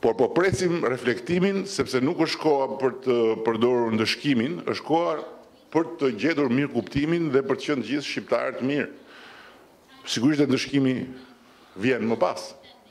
por po presim reflektimin, sepse nuk është koha për të përdorur ndëshkimin, është koha për të gjetur mirë kuptimin dhe për të qenë gjithë shqiptarët mirë. Sigurisht e ndëshkimi vjen më pas.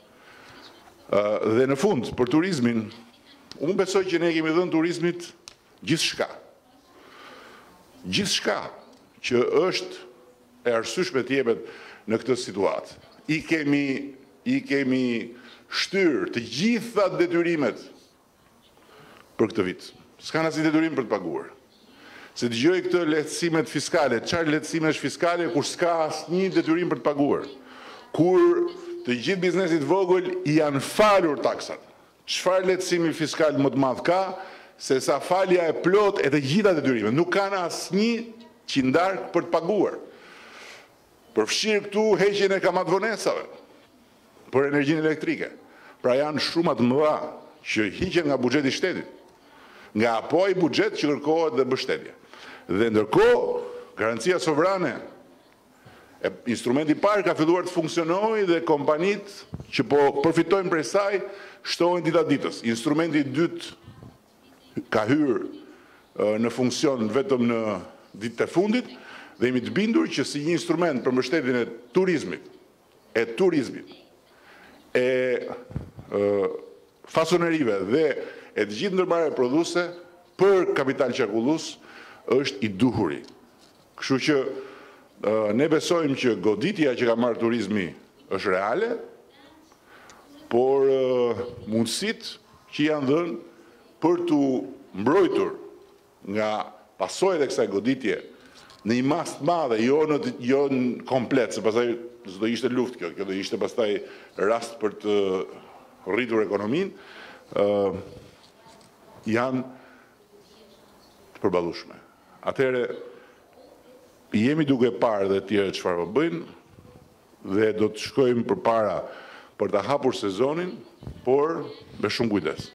Dhe në fund, për turizmin, unë besoj që ne kemi dhënë turizmit gjithçka. Gjithçka që është e arsyeshme të jepet në këtë situatë. I kemi shtyrë të gjitha detyrimet për këtë vit. S'ka asnjë detyrim për të paguar. Se dëgjoj këtë lehtësimet fiskale, çfarë lehtësimesh fiskale kur s'ka asnjë detyrim për të paguar. Kur të gjithë biznesit vogël janë falur taksat. Çfarë lehtësimi fiskal më të madh ka se sa falja e plot e të gjitha detyrimet. Nuk kanë asnjë qindark për të paguar. Përfshirë këtu heqjen e kamatvonesave për energjinë elektrike. Pra janë shumë të mëdha që hiqen nga buxheti i shtetit, nga apo i buxhet që kërkohet dhe mbështetje. Dhe ndërkohë, garancia sovrane, instrumenti i parë ka filluar të funksionojë dhe kompanitë që po përfitojnë prej saj shtohen dita ditës. Instrumenti i dytë ka hyrë në funksion vetëm në ditët e fundit dhe jemi të bindur që si një instrument për mbështetjen e turizmit, fasonerive dhe e të gjithë ndërmarrjeve prodhuese për kapital qarkullus është i duhuri. Kështu që ne besojmë që goditja që ka marrë turizmi është reale, por mundësitë që janë dhënë për të mbrojtur nga pasojat e kësaj goditje në një mas të madhe, jo në komplet, se pastaj do ishte luftë kjo do ishte pastaj rast për të rritur ekonominë, janë të përballueshme. Atëherë jemi duke parë dhe tjerë çfarë po bëjnë dhe do të shkojmë përpara për ta hapur sezonin, por me shumë kujdes.